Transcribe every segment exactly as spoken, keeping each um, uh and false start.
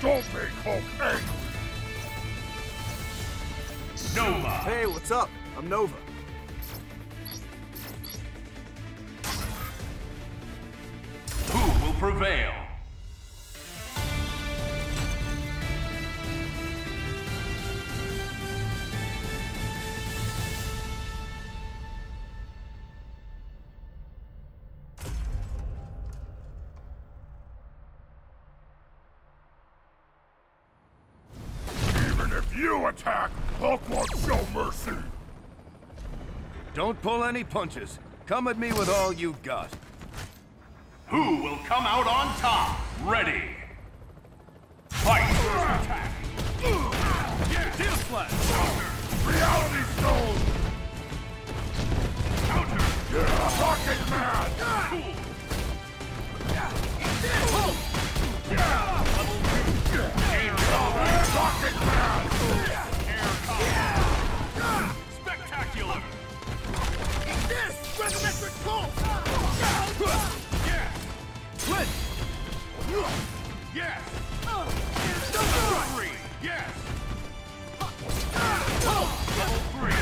Don't make Hulk angry! Nova! Hey, what's up? I'm Nova. Who will prevail? Even if you attack, Hulk won't show mercy! Don't pull any punches. Come at me with all you've got. Who will come out on top? Ready! Fight! Attack! Yeah, Deal Slash! Counter! Reality Stone! Counter! Yeah, Rocket Man! Cool! Rocket Man! Air combat! Spectacular! Eat this! Regimetric pulse! Yeah! Split! Yes! Double Three! Yes! Level three!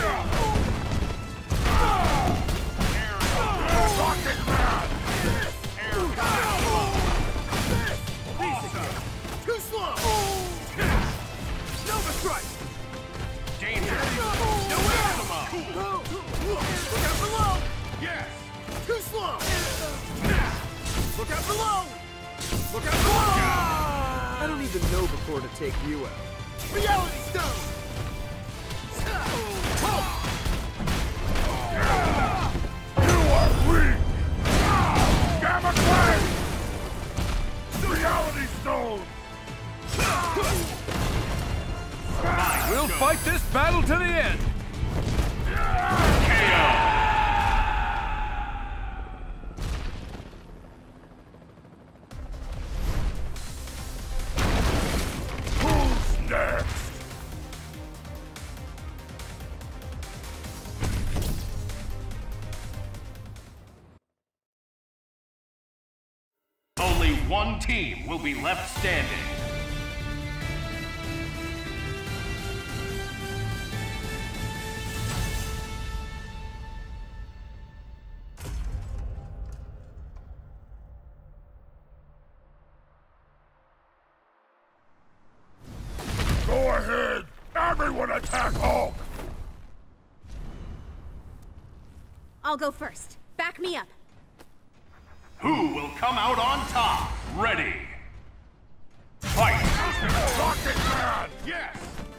Air combat! Rocket Man! Air combat! Awesome! Too slow! Nova Strike! Danger! No Maxima! Look out below! Yes! Too slow! Look out below! Look out below! I don't need the Nova Corps to take you out. Reality Stone! You are weak! Gamma Quang! Reality Stone! We'll fight this battle to the end! K O! Who's next? Only one team will be left standing. Go ahead! Everyone attack Hulk! I'll go first. Back me up. Who will come out on top? Ready! Fight! Rocket Man! Yes!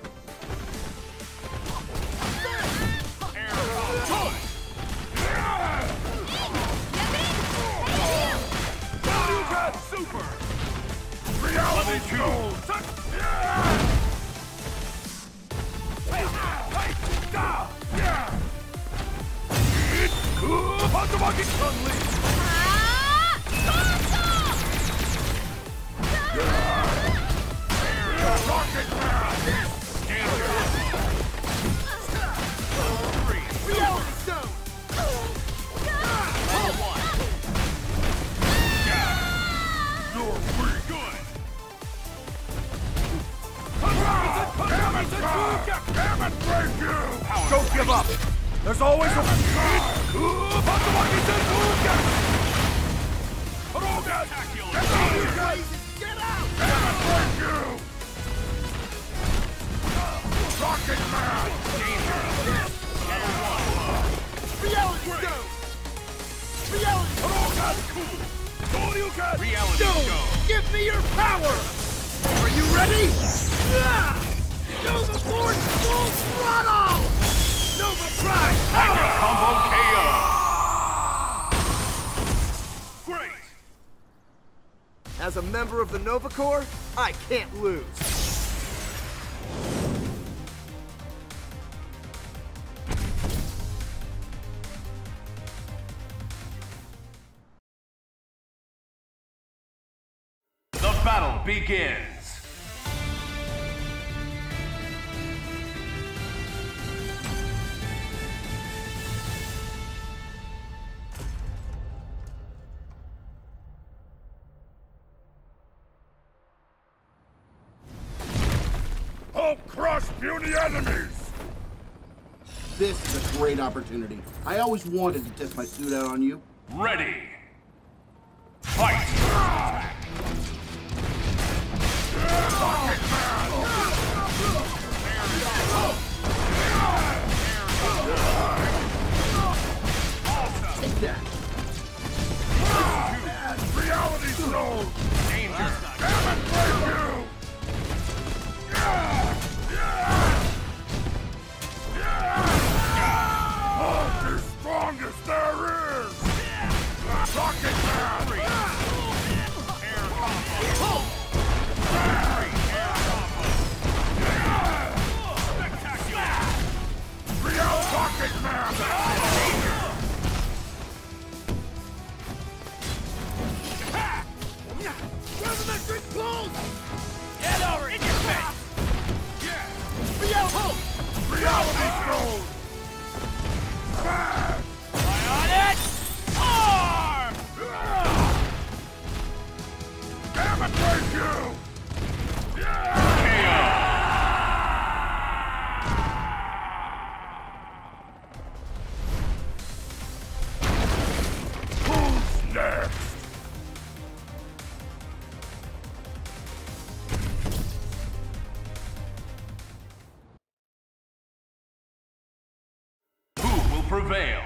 Air combat! Super! Super! Reality Level two! Stone! Rocket Man! Reality Stone! You're weak! Good! Damn it, break you! Don't give up! There's always a... Spectacular! Get out! Damn it, break you! Rocket Man! Danger! Level one! Reality Stone! Reality Reality Stone! Stone! Give me your power! Are you ready? Yeah! Nova Force full throttle! Nova Prime Mega power! combo K O! Great! As a member of the Nova Corps, I can't lose. The battle begins! Hulk crush puny enemies! This is a great opportunity. I always wanted to test my suit out on you. Ready. Fight! Take that. Reality stone! Danger! Demonstrate you! Hulk is strongest there is! Rocket Man! Air combo! Air combo! Spectacular! Real Rocket Man! Revolutionary pulse! Get over in your face! Real hope! Reality stone! Smash! Bionic arm! Demonstrate you! Who's next? Who will prevail?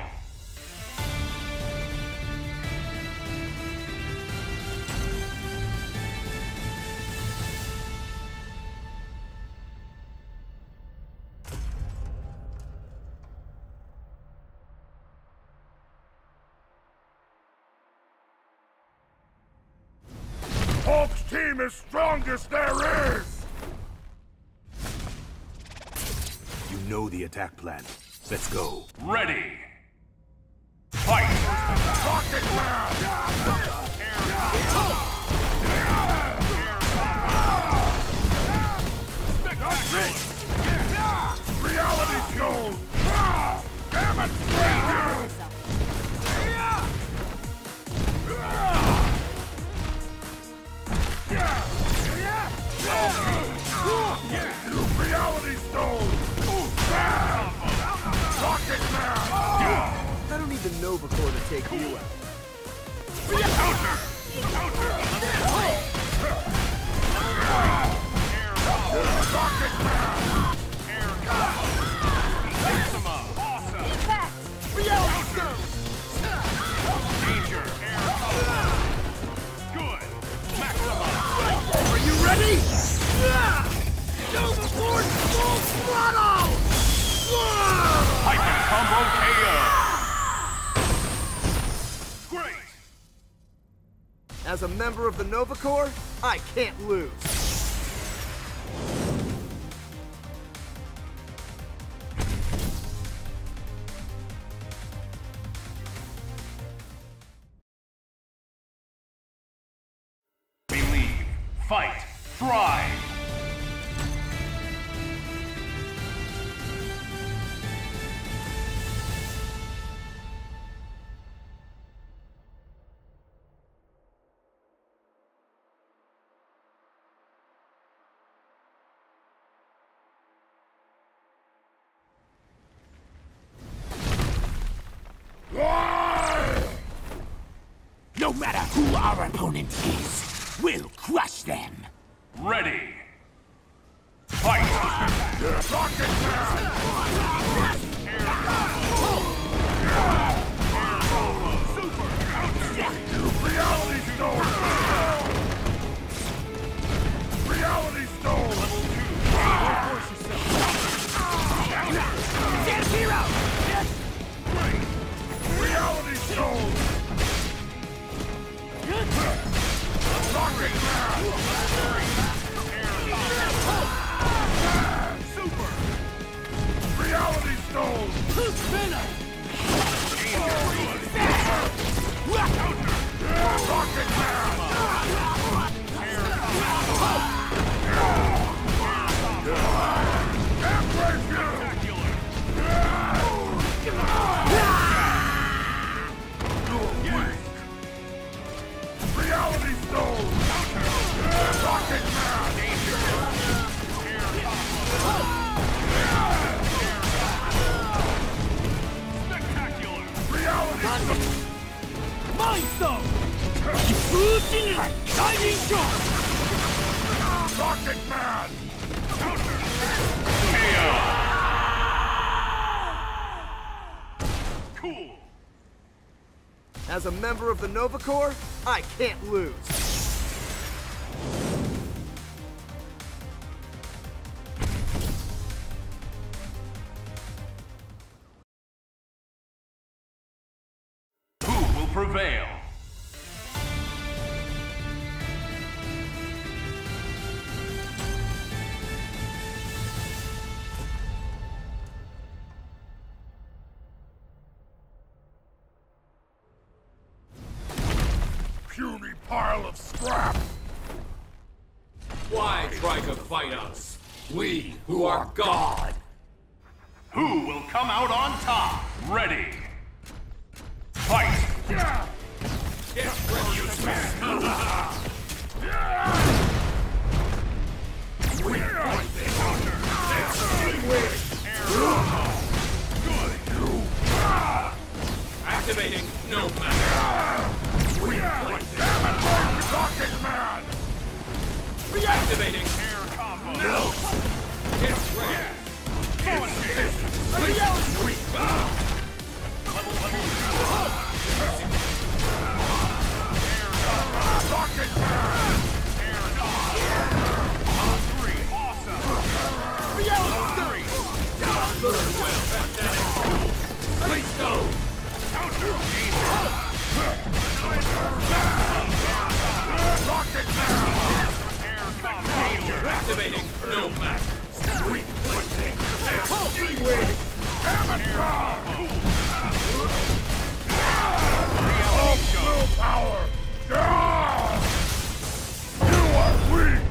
Hulk's team is strongest there is! You know the attack plan. Let's go. Ready. Fight! Rocket Man! Reality stone! Demonstrate you! Reality stone! Rocket Man! I don't even know before to take you out. Counter! Counter! Rocket Man! Air combo! Maxima! Awesome! Reality stone! Danger! Air combo! Good! Maxima! Are you ready? Go before full throttle! Hyper combo K O! Great! As a member of the Nova Corps, I can't lose. Believe, fight, thrive! No matter who our opponent is, we'll crush them. Ready! Fight! Rocket Man! Air combo! Air combo! Super! Counter! Reality stone! Reality stone! Stand hero! Reality stone! Rocket Man! Super! Reality stone! Rocket Man! Can't break you! You're weak! Reality stone! Rocket Man! Cool. As a member of the Nova Corps, I can't lose. Who will prevail? Puny pile of scrap! Why try to fight us? We who are God! Who will come out on top? Ready. Fight! Yeah! Get ready, you smash! We fight this under! Activating no matter! We fight damn it, Rocket Man! Reactivating Air combo. no! Get ready! Rocket Man! Air combo. On three. Awesome. Learn well. Let's go! Rocket Man! Air combo. Activating no matter! Sweet pushing! Damn it, God! Oh, full power! Yeah! You are weak!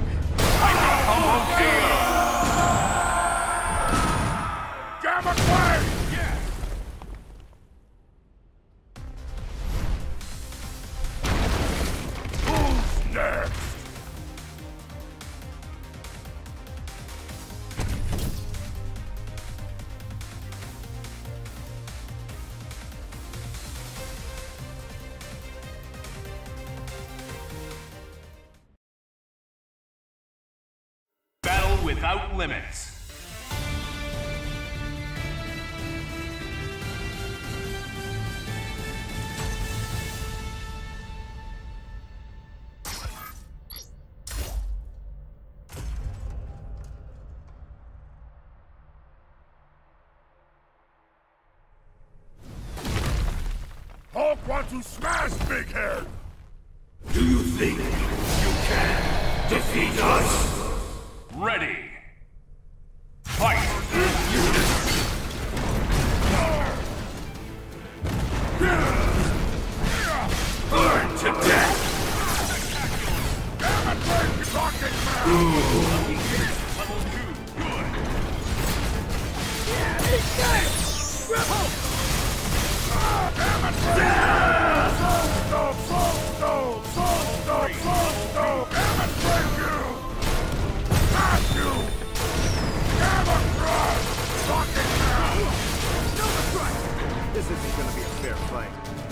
Gamma Quay! Who's next? Battle without limits. Hulk wants to smash Big Head! Do you think you can defeat us? Ready. Fight! Burn to death! Damn it, Big Rocket Man! Level two. Good. Damn it, Big! Soul Stone, Soul Stone, Soul Stone, Soul Stone! Damn it, Big you! Smash you! Gamma Crush! Rocket Man! Nova Crush! This isn't gonna be a fair fight.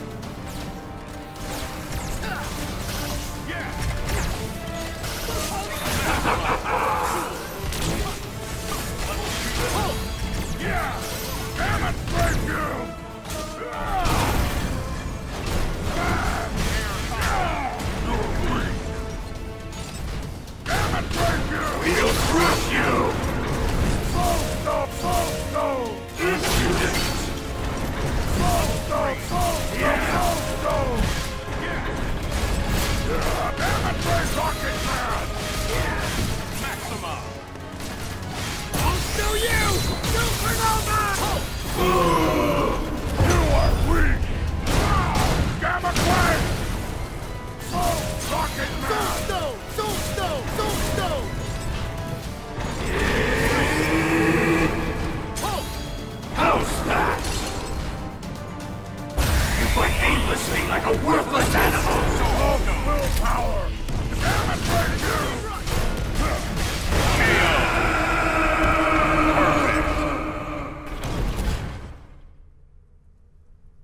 Yeah! Damn it, Big you! Damn it, Big you! We'll crush you! Soul Stone, Soul Stone! Impudent! Soul Stone, Soul Stone, Soul Stone! Yeah, damn it, Big Rocket Man! Maxima. Do you! Supernova! You are weak! Gamma Quay! Soul Rocket Man! Stone! Soul Stone! Soul Stone! How's that? You fight aimlessly like a worthless animal! Hulk willpower! Damn it, Big you!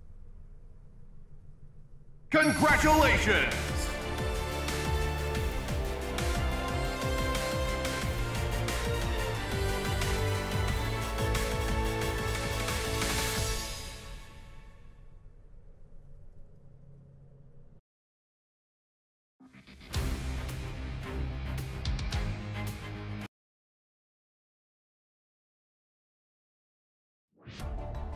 Congratulations! Fight!